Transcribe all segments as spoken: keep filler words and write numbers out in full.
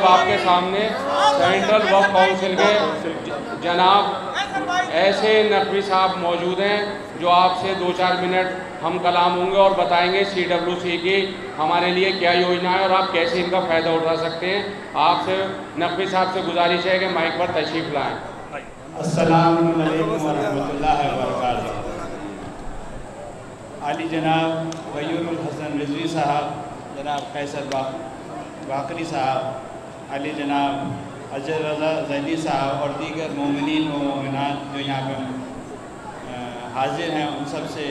اب آپ کے سامنے سینٹرل وقف کونسل کے جناب ایسے نقوی صاحب موجود ہیں جو آپ سے دو چار منٹ ہم کلام ہوں گے اور بتائیں گے سی ڈبلیو سی کی ہمارے لیے کیا یوجنا ہے اور آپ کیسے ان کا فائدہ اٹھا سکتے ہیں۔ آپ سے نقوی صاحب سے گزارش ہے کہ مائک پر تشریف لائیں۔ السلام علیکم ورحمۃ اللہ وبرکاتہ۔ عالی جناب غیور الحسن رضوی صاحب، جناب قیصر باقری صاحب، علی جناب اجر رضا زیدی صاحب اور دیگر مومنین و مومنات جو یہاں پہ حاضر ہیں، ان سب سے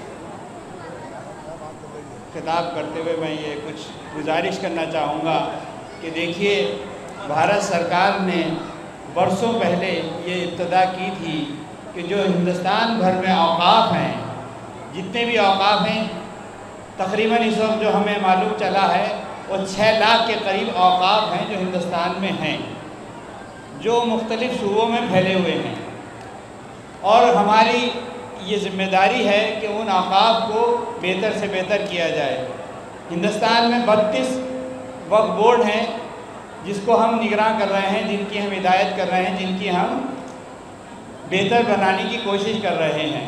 خطاب کرتے ہوئے میں یہ کچھ گزارش کرنا چاہوں گا کہ دیکھیے، بھارت سرکار نے برسوں پہلے یہ ابتدا کی تھی کہ جو ہندوستان بھر میں اوقاف ہیں، جتنے بھی اوقاف ہیں، تقریباً اس وقت جو ہمیں معلوم چلا ہے وہ چھ لاکھ کے قریب اوقاف ہیں جو ہندوستان میں ہیں، جو مختلف صوبوں میں پھیلے ہوئے ہیں، اور ہماری یہ ذمہ داری ہے کہ ان اوقاف کو بہتر سے بہتر کیا جائے۔ ہندوستان میں بتیس وقف بورڈ ہیں جس کو ہم نگراں کر رہے ہیں، جن کی ہم ہدایت کر رہے ہیں، جن کی ہم بہتر بنانے کی کوشش کر رہے ہیں۔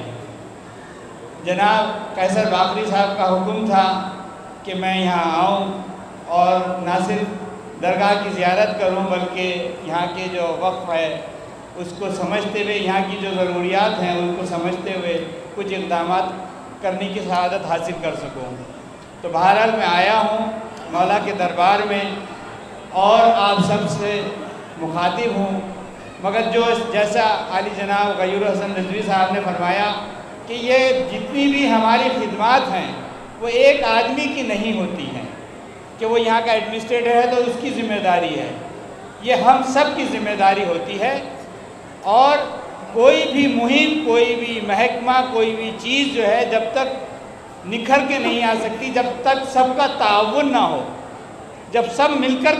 جناب قیصر باقری صاحب کا حکم تھا کہ میں یہاں آؤں اور نہ صرف درگاہ کی زیارت کروں بلکہ یہاں کے جو وقف ہے اس کو سمجھتے ہوئے، یہاں کی جو ضروریات ہیں ان کو سمجھتے ہوئے کچھ اقدامات کرنے کی سعادت حاصل کر سکوں۔ تو بہرحال میں آیا ہوں مولا کے دربار میں اور آپ سب سے مخاطب ہوں، مگر جو جیسا عالی جناب غیور حسن رضوی صاحب نے فرمایا کہ یہ جتنی بھی ہماری خدمات ہیں وہ ایک آدمی کی نہیں ہوتی ہیں کہ وہ یہاں کا ایڈمنسٹریٹر ہے تو اس کی ذمہ داری ہے، یہ ہم سب کی ذمہ داری ہوتی ہے، اور کوئی بھی مہم، کوئی بھی محکمہ، کوئی بھی چیز جو ہے جب تک نکھر کے نہیں آ سکتی، جب تک سب کا تعاون نہ ہو، جب سب مل کر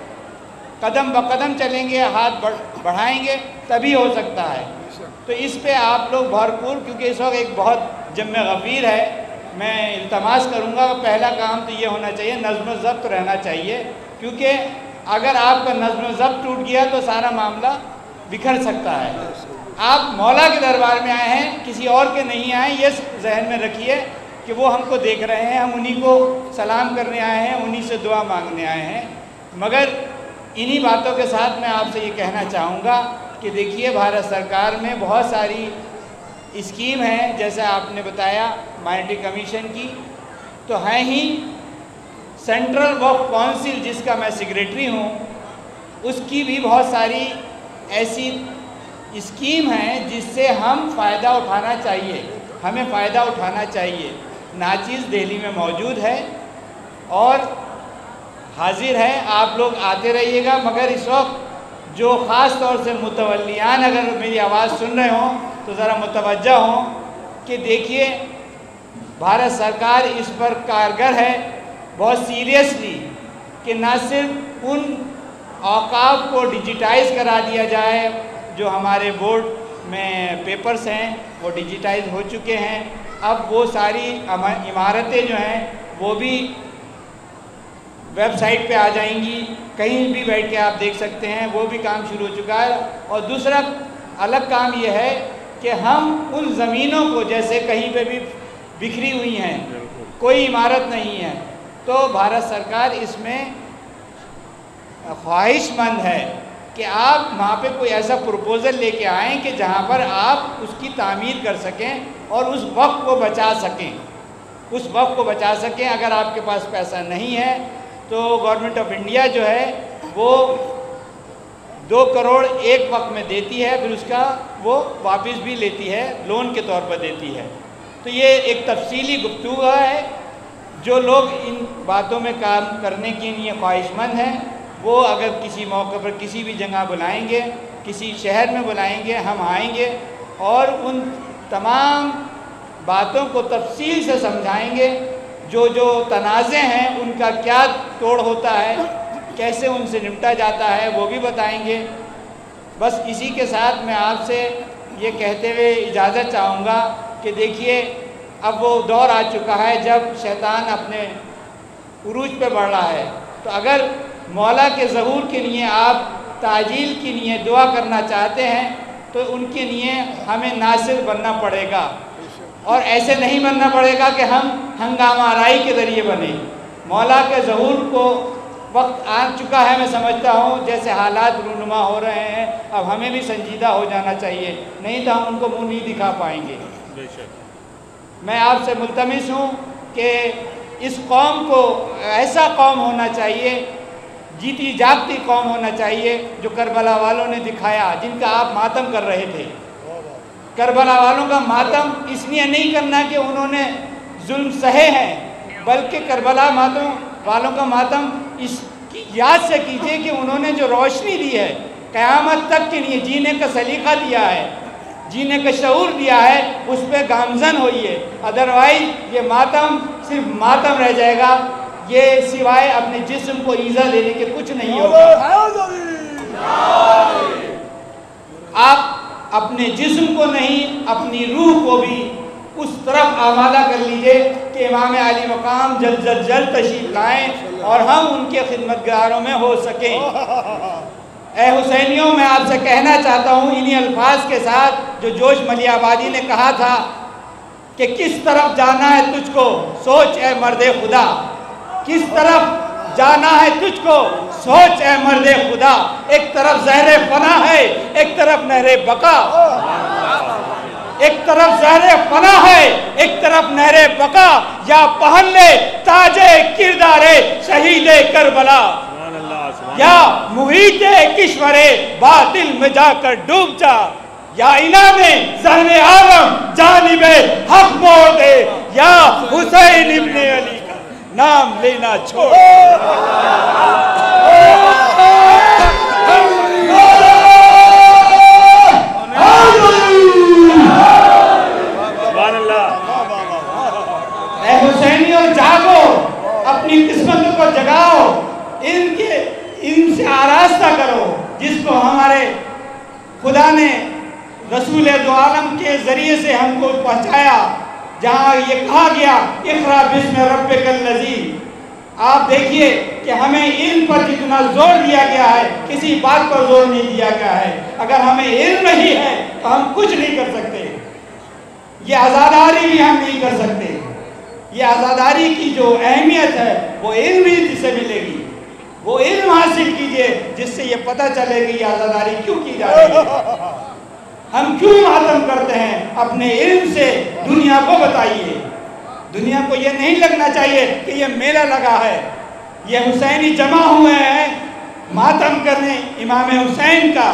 قدم بقدم چلیں گے، ہاتھ بڑھائیں گے، تبھی ہو سکتا ہے۔ تو اس پہ آپ لوگ بھرپور، کیونکہ اس وقت ایک بہت جمع غفیر ہے، میں التماس کروں گا کہ پہلا کام تو یہ ہونا چاہیے، نظم و ضبط رہنا چاہیے، کیونکہ اگر آپ کا نظم و ضبط ٹوٹ گیا تو سارا معاملہ بکھر سکتا ہے۔ آپ مولا کے دربار میں آئے ہیں، کسی اور کے نہیں آئے، یہ ذہن میں رکھیے کہ وہ ہم کو دیکھ رہے ہیں، ہم انہی کو سلام کرنے آئے ہیں، انہی سے دعا مانگنے آئے ہیں۔ مگر انہی باتوں کے ساتھ میں آپ سے یہ کہنا چاہوں گا کہ دیکھیے، بھارت سرکار میں بہت ساری اسکیم ہیں، جیسے آپ نے بتایا مائنٹری کمیشن کی تو ہیں ہی، سینٹرل وقف کونسل جس کا میں سیکریٹری ہوں، اس کی بھی بہت ساری ایسی اسکیم ہیں جس سے ہم فائدہ اٹھانا چاہیے، ہمیں فائدہ اٹھانا چاہیے۔ ناچیز دہلی میں موجود ہے اور حاضر ہے، آپ لوگ آتے رہیے گا، مگر اس وقت جو خاص طور سے متولیان اگر میری آواز سن رہے ہوں تو ذرا متوجہ ہوں کہ دیکھیے، بھارت سرکار اس پر کارگر ہے بہت سیریسلی کہ نہ صرف ان اوقاف کو ڈیجیٹائز کرا دیا جائے، جو ہمارے بورڈ میں پیپرز ہیں وہ ڈیجیٹائز ہو چکے ہیں، اب وہ ساری عمارتیں جو ہیں وہ بھی ویب سائٹ پہ آ جائیں گی، کہیں بھی بیٹھ کے آپ دیکھ سکتے ہیں، وہ بھی کام شروع ہو چکا ہے۔ اور دوسرا الگ کام یہ ہے کہ ہم ان زمینوں کو، جیسے کہیں پہ بھی بکھری ہوئی ہیں، کوئی عمارت نہیں ہے، تو بھارت سرکار اس میں خواہش مند ہے کہ آپ وہاں پہ کوئی ایسا پروپوزل لے کے آئیں کہ جہاں پر آپ اس کی تعمیر کر سکیں اور اس وقت کو بچا سکیں، اس وقت کو بچا سکیں۔ اگر آپ کے پاس پیسہ نہیں ہے تو گورنمنٹ آف انڈیا جو ہے وہ دو کروڑ ایک وقت میں دیتی ہے، پھر اس کا وہ واپس بھی لیتی ہے، لون کے طور پر دیتی ہے۔ تو یہ ایک تفصیلی گفتگو ہے، جو لوگ ان باتوں میں کام کرنے کے لیے خواہش مند ہیں وہ اگر کسی موقع پر کسی بھی جگہ بلائیں گے، کسی شہر میں بلائیں گے، ہم آئیں گے اور ان تمام باتوں کو تفصیل سے سمجھائیں گے، جو جو تنازع ہیں ان کا کیا توڑ ہوتا ہے، کیسے ان سے نمٹا جاتا ہے، وہ بھی بتائیں گے۔ بس اسی کے ساتھ میں آپ سے یہ کہتے ہوئے اجازت چاہوں گا کہ دیکھیے، اب وہ دور آ چکا ہے جب شیطان اپنے عروج پہ بڑھ رہا ہے، تو اگر مولا کے ظہور کے لیے آپ تعجیل کے لیے دعا کرنا چاہتے ہیں تو ان کے لیے ہمیں ناصر بننا پڑے گا، اور ایسے نہیں بننا پڑے گا کہ ہم ہنگامہ آرائی کے ذریعے بنیں۔ مولا کے ظہور کو وقت آ چکا ہے، میں سمجھتا ہوں جیسے حالات رونما ہو رہے ہیں، اب ہمیں بھی سنجیدہ ہو جانا چاہیے، نہیں تو ہم ان کو منہ نہیں دکھا پائیں گے۔ میں آپ سے ملتمس ہوں کہ اس قوم کو ایسا قوم ہونا چاہیے، جیتی جاگتی قوم ہونا چاہیے جو کربلا والوں نے دکھایا، جن کا آپ ماتم کر رہے تھے۔ کربلا والوں کا ماتم اس لیے نہیں کرنا کہ انہوں نے ظلم سہے ہیں، بلکہ کربلا ماتم والوں کا ماتم اس کی یاد سے کیجئے کہ انہوں نے جو روشنی دی ہے قیامت تک کے لیے، جینے کا سلیقہ دیا ہے، جینے کا شعور دیا ہے، اس پہ گامزن ہوئیے، ادروائز یہ ماتم صرف ماتم رہ جائے گا، یہ سوائے اپنے جسم کو ایذا لینے کے کچھ نہیں ہوگا۔ آپ اپنے جسم کو نہیں، اپنی روح کو بھی اس طرف آمادہ کر لیجئے کہ امام علی مقام جلد جلد جلد تشریف لائیں اور ہم ان کے خدمتگاروں میں ہو سکیں۔ اے حسینیوں، میں آپ سے کہنا چاہتا ہوں انہی الفاظ کے ساتھ جو جوش ملی آبادی نے کہا تھا کہ کس طرف جانا ہے تجھ کو، سوچ اے مرد خدا، کس طرف جانا ہے تجھ کو، سوچ اے مرد خدا، ایک طرف زہر فنا ہے، ایک طرف نہر بقا، ایک طرف زہر فنا ہے، ایک طرف نہر بقا، یا پہن لے تاج کردار شہید کربلا، یا محیط کشور باطل میں جا کر ڈوب جا، یا انعام زہر عالم جانب حق موڑ دے، یا حسین ابن علی کا نام لینا چھوڑ۔ اے حسینیوں، جاگو، اپنی قسمتوں کو جگاؤ، ان کے ان سے آراستہ کرو جس کو ہمارے خدا نے رسول دو عالم کے ذریعے سے ہم کو پہنچایا، جہاں یہ کہا گیا اقرا بسم ربک الذی۔ آپ دیکھیے کہ ہمیں علم پر جتنا زور دیا گیا ہے، کسی بات پر زور نہیں دیا گیا ہے۔ اگر ہمیں علم نہیں ہے تو ہم کچھ نہیں کر سکتے، یہ آزاداری بھی ہم نہیں کر سکتے۔ یہ آزاداری کی جو اہمیت ہے وہ علم ہی سے ملے گی، وہ علم حاصل کیجئے جس سے یہ پتہ چلے گی یہ آزاداری کیوں کی جا رہی ہے، ہم کیوں ماتم کرتے ہیں، اپنے علم سے دنیا کو بتائیے۔ دنیا کو یہ نہیں لگنا چاہیے کہ یہ میلہ لگا ہے، یہ حسینی جمع ہوئے ہیں ماتم کرنے امام حسین کا،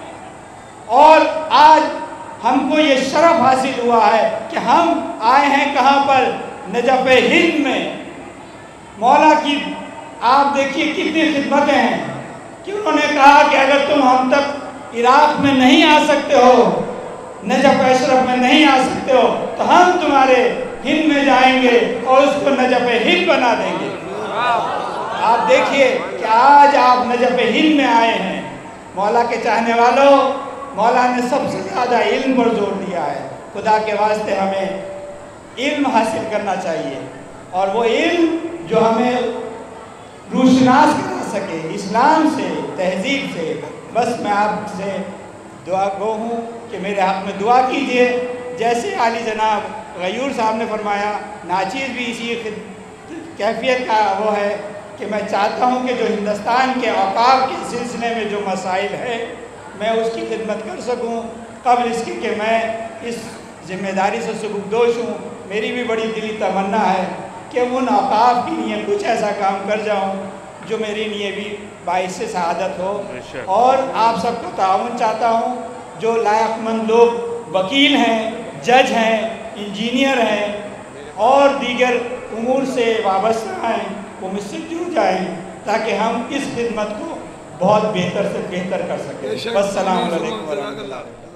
اور آج ہم کو یہ شرف حاصل ہوا ہے کہ ہم آئے ہیں کہاں پر، نجف ہند میں۔ مولا کی آپ دیکھیے کتنی خدمتیں ہیں کہ انہوں نے کہا کہ اگر تم ہم تک عراق میں نہیں آ سکتے ہو، نجف اشرف میں نہیں آ سکتے ہو، تو ہم تمہارے ہند میں جائیں گے اور اس کو نجف ہند بنا دیں گے۔ آپ دیکھیے کہ آج آپ نجف ہند میں آئے ہیں۔ مولا کے چاہنے والوں، مولا نے سب سے زیادہ علم پر زور دیا ہے۔ خدا کے واسطے ہمیں علم حاصل کرنا چاہیے، اور وہ علم جو ہمیں روشناس کرا سکے اسلام سے، تہذیب سے۔ بس میں آپ سے دعا گو ہوں کہ میرے حق میں دعا کیجئے، جیسے عالی جناب غیور صاحب نے فرمایا، ناچیز بھی اسی کیفیت کا وہ ہے کہ میں چاہتا ہوں کہ جو ہندوستان کے اوقاف کے سلسلے میں جو مسائل ہے میں اس کی خدمت کر سکوں، قبل اس کی کہ میں اس ذمہ داری سے سبکدوش ہوں۔ میری بھی بڑی دلی تمنا ہے کہ ان اوقاف کے لیے کچھ ایسا کام کر جاؤں جو میرے لیے بھی باعث سعادت ہو، اور آپ سب کو تعاون چاہتا ہوں۔ جو لائق مند لوگ وکیل ہیں، جج ہیں، انجینئر ہیں اور دیگر امور سے وابستہ ہیں وہ مجھ سے جڑ جائیں تاکہ ہم اس خدمت کو بہت بہتر سے بہتر کر سکیں۔ السلام علیکم ورحمۃ اللہ۔